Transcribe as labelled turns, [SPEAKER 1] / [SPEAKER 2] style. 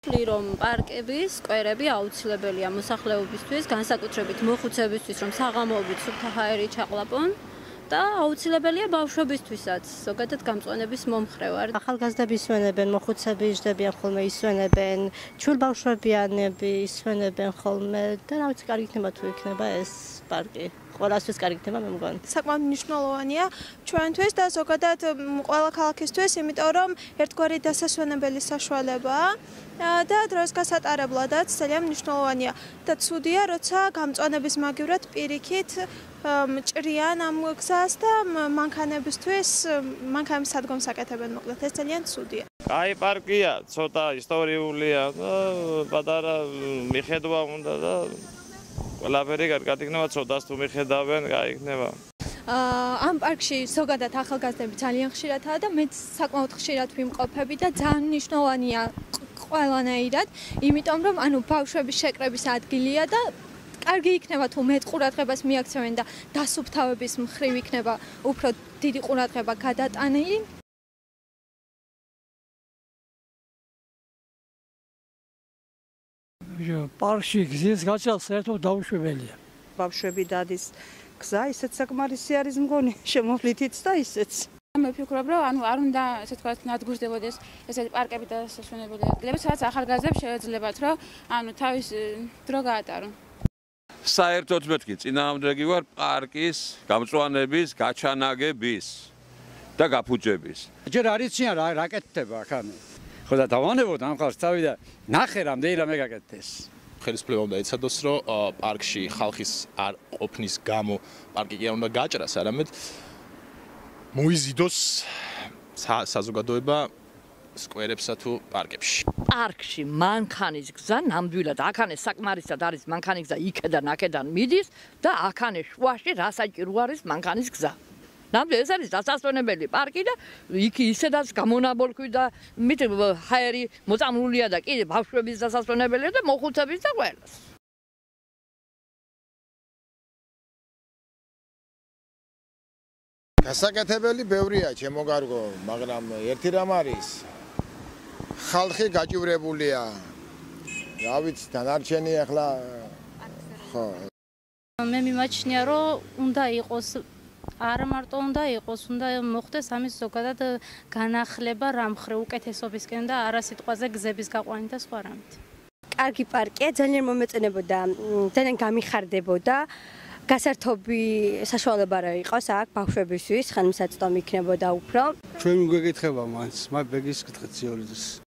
[SPEAKER 1] რომ პარკების სკვერები აუცილებელია მოსახლეობისთვის, განსაკუთრებით მოხუცებისთვის, რომ საღამოობით სუფთა ჰაერი ჩაყლაპონ და აუცილებელია ბავშვებისთვისაც, ზოგადად გამწვანების მომხრე ვარ.
[SPEAKER 2] ახალგაზრდები ისვენებენ, მოხუცები იждებიან ხოლმე ისვენებენ, ჩვილბავშვებიანები ისვენებენ ხოლმე და რა ვიცი, კარგი იქნება თუ იქნება ეს პარკი. ყველასთვის კარგი იქნება, მე მგონი.
[SPEAKER 3] საკმაოდ მნიშვნელოვანია ჩვენთვის და ზოგადად ყველა ქალაქისთვის, იმიტომ რომ ერთგვარი დასასვენებელი საშუალებაა და დროს გასატარებლადაც ძალიან მნიშვნელოვანია და ცუდია, როცა გამწვანების მაგივრად პირიქით ჭრიან ამ გზას და მანქანებისთვის მანქანების სადგომს აკეთებენ, მოკლედ ეს ძალიან ცუდია.
[SPEAKER 4] Აი პარკია, ცოტა ისტორიულია და პატარა მიხედვა უნდა და ყველაფერი კარგად იქნება, ცოტას თუ მიხედავენ, გაიქნება.
[SPEAKER 3] ამ პარკში ზოგადად ახალგაზრდები ძალიან ხშირადაა და მეც საკმაოდ ხშირად ვიმყოფები და ძალიან მნიშვნელოვანია ყველანაირად, იმიტომ რომ ბავშვების შეკრების ადგილია და კარგი იქნება თუ მეტ ყურადღებას მიაქცევენ და დასუფთავების მხრივ იქნება უფრო დიდი ყურადღება გადატანილი.
[SPEAKER 5] პარკში გზის გაჭრა საერთოდ დაუშვებელია.
[SPEAKER 6] ბავშვები დადის გზა, ისეთ საკმარისი არის მგონი, შემოვლითიც და ისეც.
[SPEAKER 7] მე ვფიქრობ, რომ არ უნდა ესე ვთქვათ, ნადგურდებოდეს ესეთი პარკები და დასასვენებელი ადგილები, სადაც ახალგაზრდებს შეეძლებათ, რომ თავის დრო გაატარონ.
[SPEAKER 8] საერთოდ მეთქი, წინააღმდეგი ვარ პარკის გამწვანების, გაჩანაგების და გაფუჭების.
[SPEAKER 9] ჯერ არიციან რა კეთდება აქ. ხო და დავანებოთ ამ ხალხს თავი და ნახე რამდენი მე გაკეთდეს.
[SPEAKER 10] ხელისუფლება უნდა ეცადოს, რომ პარკში ხალხის არ ყოფნის გამო პარკი კი არ უნდა გაჭრას, არამედ მოიზიდოს საზოგადოება სკვერებსა თუ პარკებში.
[SPEAKER 11] პარკში მანქანის გზა ნამდვილად აქანე საკმარისად არის მანქანის გზა იქედან აქედან მიდის და აქანე შუაში რა საჭირო არის მანქანის გზა. ნამდვილად ეს არის დასასვენებელი პარკი და იქ ისედაც გამონაბოლქვი და მით ჰაერი მოწამლულია და კიდე ბავშვების დასასვენებელია და მოხუცების და ყველას.
[SPEAKER 12] გასაკეთებელი ბევრია ჩემო კარგო, მაგრამ ერთი რამ არის ხალხი გაჭირებულია. რა ვიცი, დანარჩენი ახლა ხო.
[SPEAKER 1] მე მიმაჩნია, რომ უნდა იყოს არა მარტო უნდა იყოს, უნდა მოხდეს ამის ზოგადად განახლება რამხრივ უკეთესობისკენ და არა სიტყვაზე გზების გაყვანი და სხვა რამით.
[SPEAKER 2] კარგი პარკია, ძალიან მომეწონებოდა, ძალიან გამიხარდებოდა. გასართობი საშუალება რა იყოს აქ ბავშვებისთვის, ხელმისაწვდომი იქნებოდა უფრო.
[SPEAKER 5] ჩვენ გვეკითხება მაინც, მაგ ბეგის კითხეთ სიოლიზეს.